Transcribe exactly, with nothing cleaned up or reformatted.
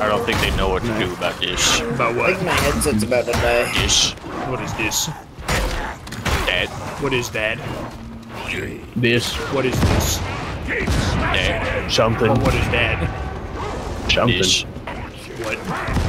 I don't think they know what to do about this. About I what? think my headset's about to die. This. What is this? Dead. What is that? This. What is this? Dead. Something. Well, what is that? Something. This. What?